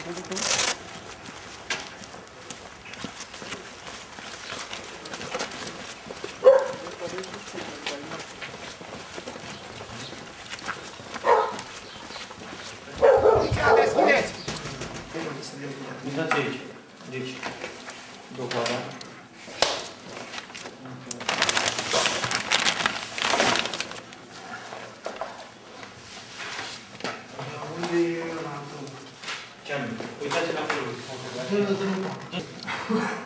Uitați aici. Deci, dovada. Unde e ăla? Ce-am? Uitați-l acolo.